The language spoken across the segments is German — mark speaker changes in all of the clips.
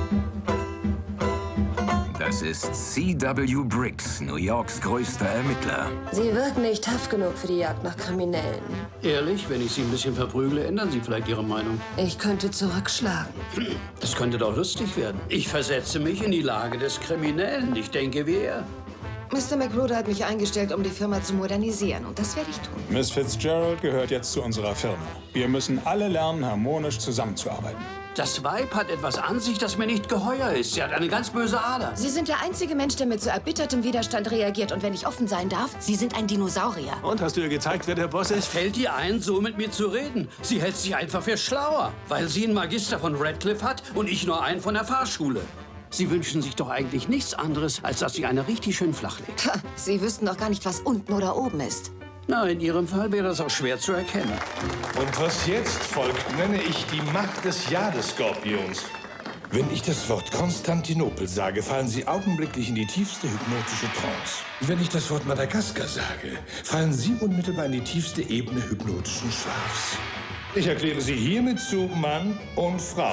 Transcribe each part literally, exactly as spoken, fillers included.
Speaker 1: Das ist C W Briggs, New Yorks größter Ermittler.
Speaker 2: Sie wirken nicht tough genug für die Jagd nach Kriminellen.
Speaker 3: Ehrlich, wenn ich Sie ein bisschen verprügle, ändern Sie vielleicht Ihre Meinung.
Speaker 2: Ich könnte zurückschlagen.
Speaker 3: Das könnte doch lustig werden. Ich versetze mich in die Lage des Kriminellen. Ich denke wie er.
Speaker 2: Mister McGruder hat mich eingestellt, um die Firma zu modernisieren. Und das werde ich tun.
Speaker 4: Miss Fitzgerald gehört jetzt zu unserer Firma. Wir müssen alle lernen, harmonisch zusammenzuarbeiten.
Speaker 3: Das Weib hat etwas an sich, das mir nicht geheuer ist. Sie hat eine ganz böse Ader.
Speaker 2: Sie sind der einzige Mensch, der mit so erbittertem Widerstand reagiert. Und wenn ich offen sein darf, Sie sind ein Dinosaurier.
Speaker 5: Und, hast du ihr gezeigt, wer der Boss ist?
Speaker 3: Fällt ihr ein, so mit mir zu reden? Sie hält sich einfach für schlauer, weil sie einen Magister von Radcliffe hat und ich nur einen von der Fahrschule. Sie wünschen sich doch eigentlich nichts anderes, als dass sie eine richtig schön flachlegt.
Speaker 2: Ha, Sie wüssten doch gar nicht, was unten oder oben ist.
Speaker 3: Na, in Ihrem Fall wäre das auch schwer zu erkennen.
Speaker 6: Und was jetzt folgt, nenne ich die Macht des Ja des Skorpions. Wenn ich das Wort Konstantinopel sage, fallen Sie augenblicklich in die tiefste hypnotische Trance. Wenn ich das Wort Madagaskar sage, fallen Sie unmittelbar in die tiefste Ebene hypnotischen Schlafs. Ich erkläre Sie hiermit zu Mann und Frau.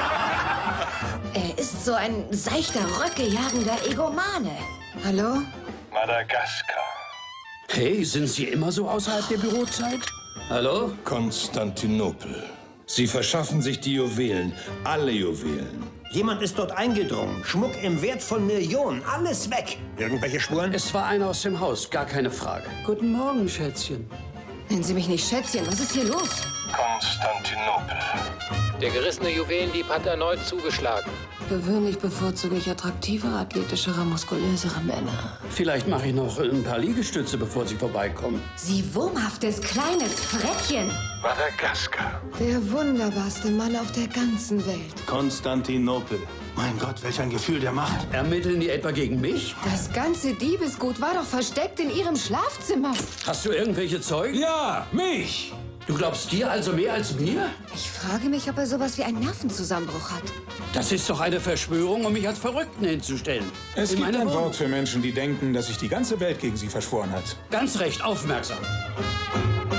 Speaker 2: Er ist so ein seichter, röckejagender Egomane. Hallo?
Speaker 6: Madagaskar.
Speaker 3: Hey, sind Sie immer so außerhalb der Bürozeit? Hallo?
Speaker 6: Konstantinopel. Sie verschaffen sich die Juwelen, alle Juwelen.
Speaker 5: Jemand ist dort eingedrungen. Schmuck im Wert von Millionen. Alles weg. Irgendwelche Spuren?
Speaker 3: Es war einer aus dem Haus, gar keine Frage. Guten Morgen, Schätzchen.
Speaker 2: Nennen Sie mich nicht Schätzchen. Was ist hier los?
Speaker 6: Konstantinopel.
Speaker 7: Der gerissene Juwelendieb hat erneut zugeschlagen.
Speaker 2: Gewöhnlich bevorzuge ich attraktivere, athletischere, muskulösere Männer.
Speaker 3: Vielleicht mache ich noch ein paar Liegestütze, bevor Sie vorbeikommen.
Speaker 2: Sie wurmhaftes, kleines Frettchen.
Speaker 6: Madagaskar.
Speaker 2: Der wunderbarste Mann auf der ganzen Welt.
Speaker 5: Konstantinopel. Mein Gott, welch ein Gefühl der Macht.
Speaker 3: Ermitteln die etwa gegen mich?
Speaker 2: Das ganze Diebesgut war doch versteckt in Ihrem Schlafzimmer.
Speaker 3: Hast du irgendwelche Zeugen?
Speaker 4: Ja, mich!
Speaker 3: Du glaubst dir also mehr als mir?
Speaker 2: Ich frage mich, ob er sowas wie einen Nervenzusammenbruch hat.
Speaker 3: Das ist doch eine Verschwörung, um mich als Verrückten hinzustellen.
Speaker 4: Es
Speaker 3: In
Speaker 4: gibt
Speaker 3: meiner
Speaker 4: ein
Speaker 3: Wohnung.
Speaker 4: Wort für Menschen, die denken, dass sich die ganze Welt gegen sie verschworen hat.
Speaker 3: Ganz recht, aufmerksam.